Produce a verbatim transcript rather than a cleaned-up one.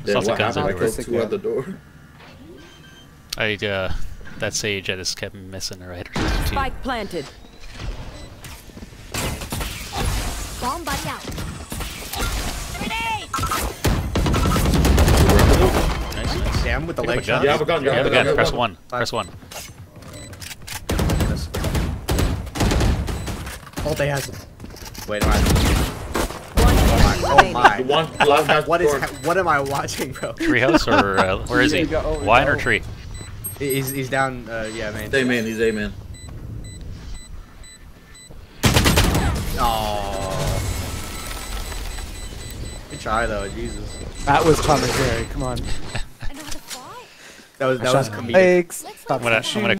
Then what happened? I everywhere. killed two at the door. I, uh, that Sage, I just kept missing her head. Spike planted. Bomb buddy out. Grenade! Nice, nice. Damn with the Pick up leg a shot. gun. You have a gun, you You have have a a gun. gun. Press one. Press one. All they has. Wait, no, I. One Oh enemy my! The one last guy's What is? door. What am I watching, bro? Treehouse or uh, where is he? You go- oh, Wine or no. tree? He's he's down. Uh, yeah, man. He's A man, he's A man. Oh. Good try though, Jesus. That was Tom and Jerry. Come on. I know how to fly. That was that I was shot comedic. legs. Let's Stop I'm gonna, I'm shooting. gonna